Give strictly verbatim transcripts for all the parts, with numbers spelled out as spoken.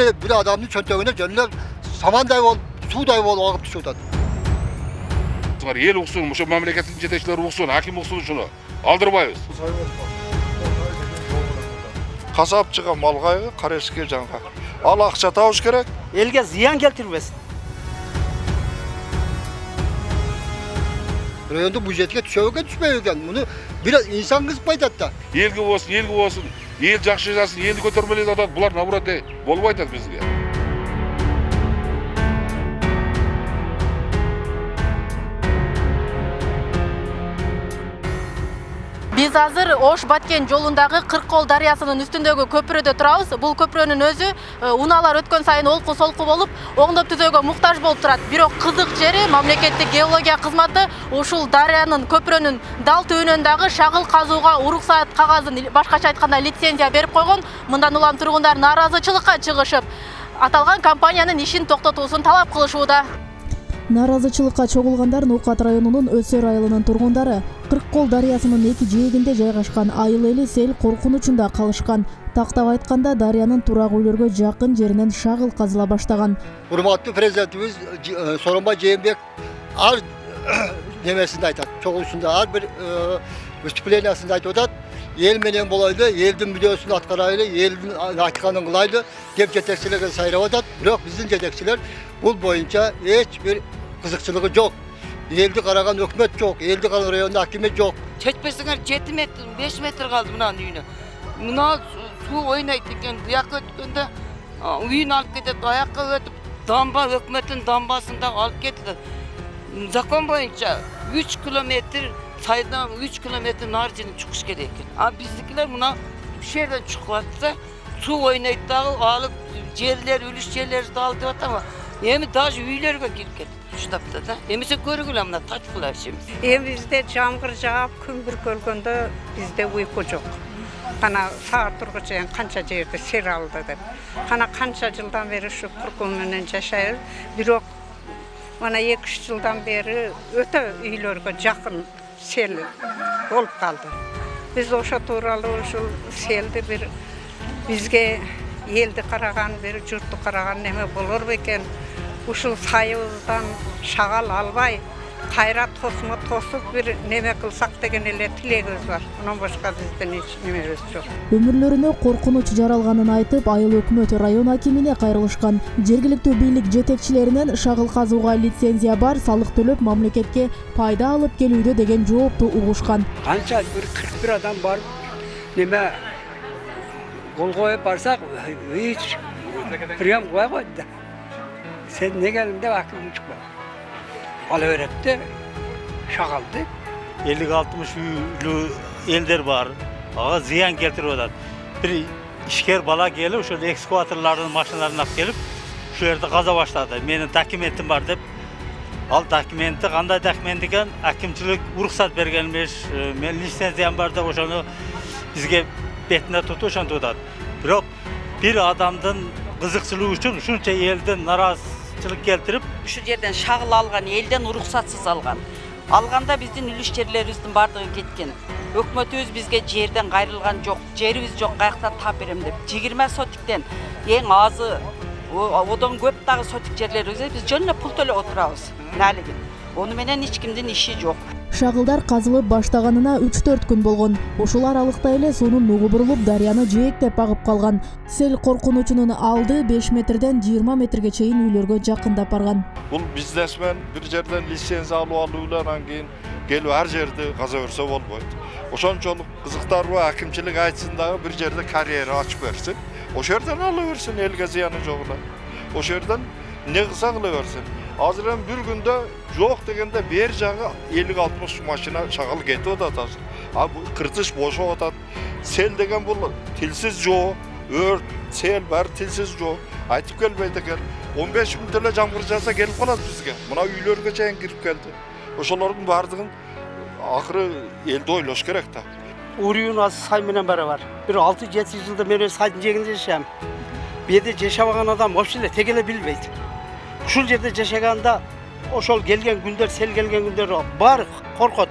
bir bir adamın çöntüğüne canlar samanday ol, suday ol ağıp düşüyordu. El uqsun, şu memleketin yetekçileri uqsun, hakim uqsun şunu. Aldırmayız. Kasapçıga mal kaygı, kareske canga. Al akça tavuş gerek. Elge ziyan keltirmesin. Rayonda budjetke düşüyorken düşmüyorken bunu biraz insan kızmaydı hatta. Elgi olsun, elgi olsun. El жақсы жасасын, elni көтермелейді атады. Бұлар наоборот болбай атады бізге. Biz hazır Oş-Баткен жолундағы Кырккол дарыясынын үстүндөгү көпүрөдө турабыз. Бул көпүрөнүн өзү унаалар өткөн сайын олку-солку болуп, оңдоп түзөөгө муктаж болуп турат. Бирок кызык жери мамлекеттик геология кызматы ушул дарыянын көпүрөнүн дал түбүнөн дагы шагыл казууга уруксаат кагазын, башкача айтканда лицензия берип койгон. Мындан улам тургундар нааразычылыкка чыгышып, аталган компаниянын ишин токтотуусун талап кылышууда. Наразычылыкка чогулгандар Нукат районунун Өсөр айылынын тургундары Кырккол дарыясынын эки жээгинде жайгашкан айыл эли сел коркунучунда калышкан. Тактап айтканда дарыянын турак үйлөргө жакын жеринен шагыл казыла баштаган. Урматтуу президентибиз Сооронбай Жээнбеков ар немесинде айтат, чогулушунда ар бир выступлениясында айтып атат. Ел менен болойлу, элдин мүдөөсүн аткарайлы, элдин айтканын кылайлы деп жетекчилерге сайрап атат. Бирок биздин жетекчилер бул боюнча эч бир кызыкчылыгы жок. Элди караган өкмөт жок, элди караган райондо акимет жок. Чечпесиңер жети метр, беш метр калды мынанын үйүнө. Мына суу ойнойт экен, буякка өткөндө үйүн алып кетет, аякка өтүп, дамба өкмөттүн дамбасында алып кетет. Закон боюнча үч километр сайдан үч километр нары жерден чыгыш керек экен. А биздикилер мына ушул жерден чыгып атса, суу ойнойт дагы, алып жерлер, үлүш жерлерди алып деп атам. Эми даже үйлөргө кирип кетти. Шудапта да. Эмесе көргүлө мына тачкылар ишибиз. Эми бизде жамгыр жаап, күн бүркөлгөндө бизде уйку жок. Кана саат тургуча канча жерде сер алды деп. Кана канча жылдан бери ушу куркун менен жашайбыз. Бирок мына эки үч жылдан бери өтө үйлөргө жакын сел болуп калды. Биз ошо тууралуу ушул селди бир бизге элди караган, бир журтту караган неме болор бекен. Ушул сайыбыздан шагал албай, кайра тосмо тосуп бир неме кылсак деген эле тилегибиз бар. Анан башка бизден эч немебиз жок. Өмүрлөрүнө коркунуч жаралганын айтып, айыл өкмөт район акимине кайрылышкан. Жергиликтүү бийлик жетекчилеринен шагыл казууга лицензия бар, салык төлөп мамлекетке пайда алып келүүдө деген жоопту угушкан. Канча бир кырк бир адам барып, неме кол коюп барсак, эч прием кое койду. Sen ne gelin de vakit çıkma. Al öğretti, şakaldı. elli altmış üylü elder var. Ağa ziyan keltiriyorlar. Bir işker bala gelip, şöyle ekskavatorların maşinlarına gelip, şu yerde kaza başladı. Benim dokumentim var deyip, al dokumenti, kanday dokumenti eken, akimçilik ruhsat bergenmiş, men lisensiyam var da oşonu bizge betine tutu, oşonu tutat. Bирок bir adamdan kızıkçılığı için şunca elden narazıçılık keltirip, Şu yerden şagыл algan, elden уруксатсыз алган. Алганда биздин үлүш жерлерибиздин бардыгы кеткен. Өкмөт өз бизге жерден кайрылган жок, жерибиз жок, каяктан тап берем деп. жыйырма сотиктен эң азы, одон көп дагы сотик жерлерибизде биз жөн эле пул төлөп отурабыз. Налыгы. Ону менен эч кимдин иши жок. Шагылдар казылып баштаганына үч төрт күн болгон. Ушул аралыкта эле суунун нугу бурулуп, дарыяны жээктеп агып калган. Сел коркунучунун алды беш метрден жыйырма метрге чейин үйлөргө жакындап барган. Бул бизнесмен bir жерден лицензия алып алуудан кийин келип ар жерди каза берсе болбойт. Ошончолук кызыктарбы акимчилик айтсын дагы bir жерде карьера ачып берсин. Ошол жерден ала берсин, элге зыяны жок эле. Ошол жерден не кылса кыла берсин. Азыр эми bir күндө жок дегенде бер жагы элүү алтымыш машина шагал кетип атат азыр. А бул кыртыш бошоп атат. Сел деген бул тилсиз жоо, өрт, сел баары тилсиз жоо. Айтып келбейт экен. он беш мүнөт эле жамгыр жаса келип калат бизге. Мына үйлөргө чейин кирип келди. Ошолордун баардыгын акыры элди ойлош керек да. Урюн az say менен барабар. Bir алты жети жылда мен сайдын жегинде жашайм. Bu yerде жашабаган адам вообще эле тег эле билбейт. Ушул жерде жашаганда ошол келген күндөр, сел келген күндөр баары коркот.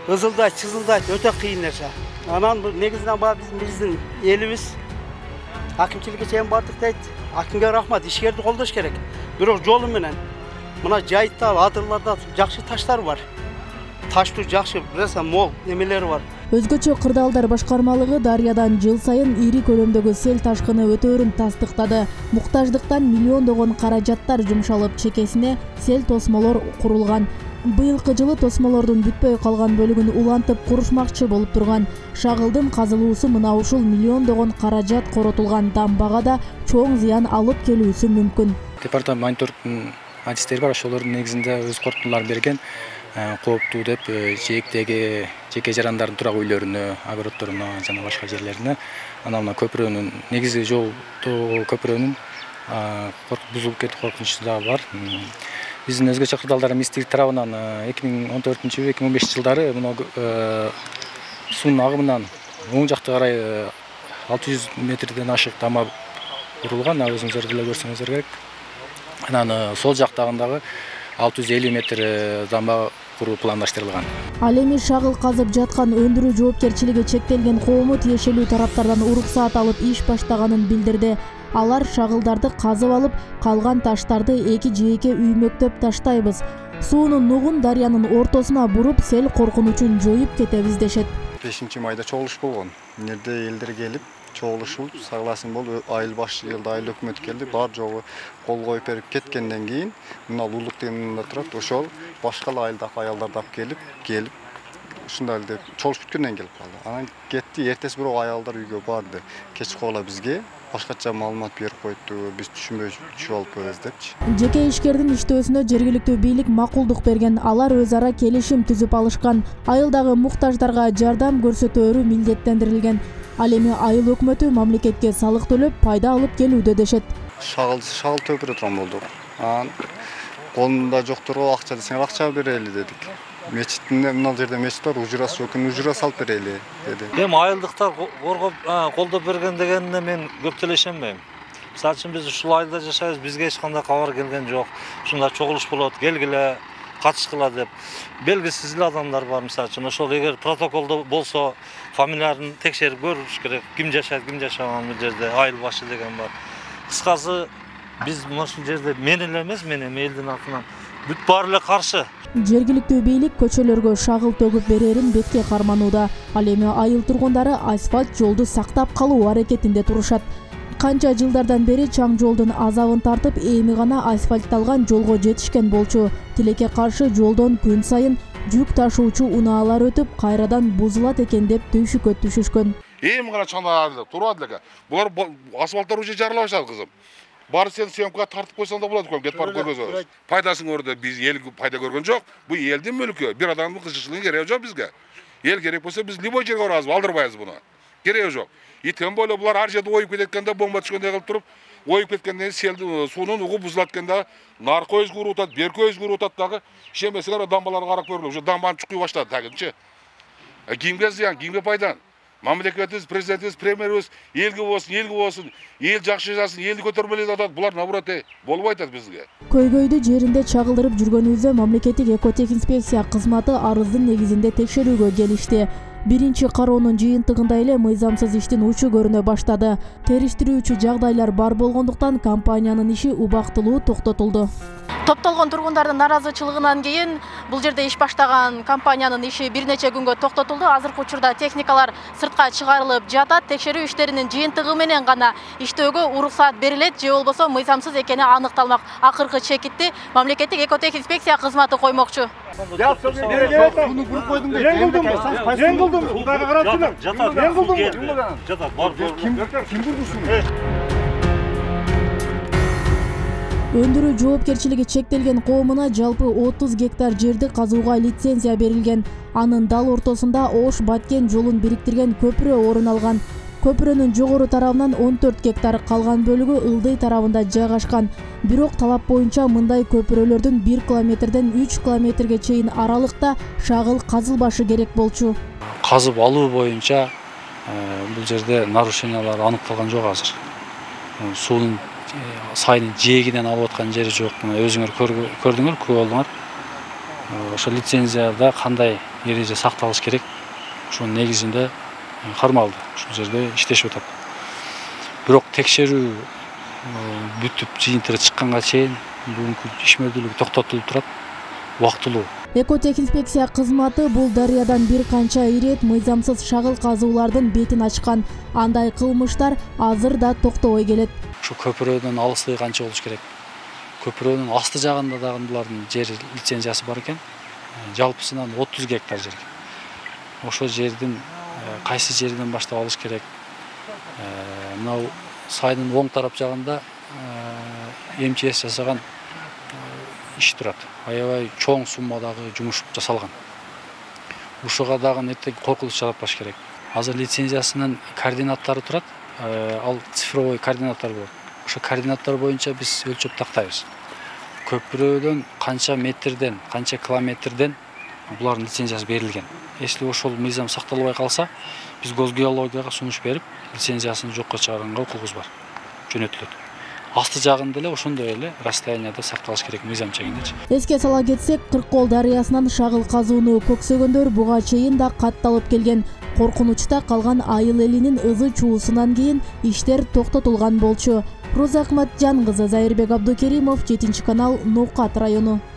Ызылдайт, чызылдайт, өтө кыйын нерсе. Анан негизинен баа биздин элибиз Акимчиликке чейин бардык дейт. Акимге рахмат, ишкерди колдош керек. Бирок жолу менен мына жайытта, адырларда жакшы таштар бар. Таштуу жакшы, берсе мол немелери бар. Өзгөчө кырдаалдар башкармалыгы Дарыядан жыл сайын ири көлөмдөгү сел ташкыны өтөөрүн тастыктады. Муктаждыктан миллиондогон каражаттар жумшалып, чекесине сел тосмолор курулган. Быйылкы жылы тосмолордун бүтпөй калган бөлүгүн улантып курушмакчы болуп турган. Шагылдын казылуусу мына ушул миллиондогон каражат коротулган дамбага да чоң зыян алып келүүсү мүмкүн. Департамент мониторингтин адистери бар, ошолордун негизинде өз корутундуларын берген. Кооптуу деп жээктеги жеке жарандардын турак үйлөрүнө, огороддоруна жана башка жерлерине, анан мына көпүрөнүн негизи жолдо көпүрөнүн бузулуп кетүү коркунучу да бар. Биздин өзгөчө кырдаалдар министрлик тарабынан эки миң он төртүнчү — эки миң он бешинчи жылдары мына суунун агымынан оң жакта карай алты жүз метрден ашык тама курулган, өзүңүздөр деле көрсөңүздөр керек. Анан сол жактагындагы алты жүз элүү метр дамба куруу пландаштырылган. Ал эми шагыл казып жаткан өндүрүү жоопкерчилиги чектелген коому тиешелүү тараптардан уруксаат алып иш баштаганын билдирди. Алар шагылдарды казып алып, калган таштарды эки жээкке үймөктөп таштайбыз. Суунун нугун дарыянын ортосуна буруп, сел коркунучун жоюп кетебиз дешет. бешинчи майда чогулуш болгон. Мынерде элдер келип, чогулушуп, согласен болуп, айыл баш жылда айыл өкмөт келди, бар жогу кол коюп берип кеткенден кийин, мына Улук деген турат, ошол башка айылдагы аялдарды алып келип, келип ушундай эле чогулуш бүткөндөн келип калды. Анан кетти, эртеси бирок аялдар үйгө барды. Кеч кола бизге башкача маалымат берип койту, биз түшүнбөй түшүп алыппыз депчи. Жеке ишкердин иштөөсүнө жергиликтүү бийлик макулдук берген, алар өз ара келишим түзүп алышкан. Айылдагы муктаждарга жардам көрсөтөөрү милдеттендирилген. Ал эми айыл өкмөтү мамлекетке салык төлөп, пайда алып келүүдө дешет. Шагыл шагыл төкүрө турган болдук. Анан колунда жокторго акча десең акча берели дедик. Мечиттинде мына жерде мечит бар, ужурасы жок, ужурас алып берели деди. Эми айылдыктар коргоп, колдоп берген дегенине мен көп деле ишенбейм. Мисалы үчүн биз ушул айылда жашайбыз, бизге эч кандай кабар келген жок. Ушундай чогулуш болот, келгиле, катышкыла деп. Белгисиз эле адамдар бар, мисалы үчүн ошол эгер протоколдо болсо, фамилияларын текшерип көрүш керек. Ким жашайт, ким жашаган бул жерде, айыл башы деген бар. Кыскасы биз ушул жерде мен эле эмес, мен эми элдин атынан бүт баары эле каршы. Жергиликтүү бийлик көчөлөргө шагыл төгүп берерин бетке карманууда. Ал эми айыл тургундары асфальт жолду сактап калуу аракетинде турушат. Канча жылдардан бери чаң жолдун азабын тартып, эми гана асфальтталган жолго жетишкен болчу. Тилекке каршы жолдон күн сайын жүк ташуучу унаалар өтүп, кайрадан бузулат экен деп түйшүккө түшүшкөн. Эми гана чаңдалып турат эле. Булар асфальттар уже жарыла баштады, кызым. Бары сен съемкага тартып койсоң да болот экен, кетип барып көргөзөбүз. Пайдасын көрдү, биз эл пайда көргөн жок. Бул элдин мүлкү, бир адамдын кызыкчылыгы кереги жок бизге. Эл керек болсо биз любой жерге барабыз, алдырбайбыз буну. Кереги жок. И тем более булар ар жерде оюп кеткенде, бомба түшкөндөй кылып туруп, оюп кеткенден селдин суунун угу бузулат экенде, наркы өзгө урутат, берки өзгө урутат дагы. Ишенбесеңер дамбаларга карап көрүлүп, уже дамбаны чукуй баштады тагынчы. Кимге зыян, кимге пайда? Мамлекетибиз, президентибиз, премьерибиз элге болсун, элге болсун, эл жакшы жашасын, элди көтөрмөлөйт атат. Булар наоборот болбой атат бизге. Көйгөйдү жеринде чагылдырып жүргөнүбүздө мамлекеттик экотехинспекция кызматы арыздын негизинде текшерүүгө келишти. Биринчи кароонун жыйынтыгында эле мыйзамсыз иштин учу көрүнө баштады. Териштирүүчү жагдайлар бар болгондуктан компаниянын иши убактылуу токтотулду. Топтолгон тургундардын наразычылыгынан кийин бул жерде иш баштаган компаниянын иши бир нече күнгө токтотулду. Азыркы учурда техникалар сыртка чыгарылып жатат. Текшерүү иштеринин жыйынтыгы менен гана иштөөгө уруксаат берилет же болбосо мыйзамсыз экени аныкталмак. Акыркы чекитти мамлекеттик экотехинспекция кызматы коймокчу. Буну буруп койдум дейт. Мен кылдым. Кудайга карапсыңар. Жатат. Мен кылдым. Жатат. Бар. Ким ким кылды ушуну? Өндүрүү жоопкерчилиги чектелген коомуна жалпы отуз гектар жерди казууга лицензия берилген. Анын дал ортосунда Ош Баткен жолун бириктирген көпүрө орун алган. Көпүрөнүн жогору тарабынан он төрт гектар, калган бөлүгү ылдый тарабында жайгашкан. Бирок талап боюнча мындай көпүрөлөрдүн бир километрден үч километрге чейин аралыкта шагыл казылбашы керек болчу. Казып алуу боюнча бул жерде нарушениялар аныкталган жок азыр. Суунун сайын жээгинен алып аткан жери жок. Өзүңөр көрдүңөр, күбө болдуңар. Ошо лицензияда кандай эреже сакталыш керек, ошонун негизинде кармалды. Ушул жерде иштешип атат. Бирок текшерүү бүтүп жыйынтыгы чыкканга чейин бүгүнкү ишмердүүлүгү токтотулуп турат, убактылуу. Экотехинспекция кызматы бул дарыядан бир канча ирет мыйзамсыз шагыл казуулардын бетин ачкан. Андай кылмыштар азыр да токтобой келет. Ушу көпүрөдөн алыстыгы канча болуш керек? Көпүрөнүн асты жагында дагы булардын жер лицензиясы бар экен. Жалпысынан отуз гектар жер. Ошол жердин кайсы жерден баштап алыш керек? Мынау сайдын оң тарап жагында эм че эс жасаган иш турат. Аябай чоң суммадагы жумуш жасалган. Ушуга дагы нетек коркунуч жаратпаш керек. Азыр лицензиясынын координаттары турат. Ал цифровой координаттар болот. Ошо координаттар боюнча биз өлчөп тактайбыз. Көпүрөдөн канча метрден, канча километрден булардын лицензиясы берилген. Если ошол мыйзам сакталбай калса, биз госгеологияга сунуш берип, лицензиясын жокко чыгарганга укугубуз бар. Жөнөтүлөт. Асты жагында эле ошондой эле расстоянияда сакталыш керек мыйзам чегиндечи. Эске сала кетсек, Кырккол дарыясынан шагыл казууну көксөгөндөр буга чейин да катталып келген. Коркунучта калган айыл элинин ызы чуусунан кийин иштер токтотулган болчу. Роза Акматжан кызы, Зайырбек Абдукеримов, жетинчи канал, Ноокат району.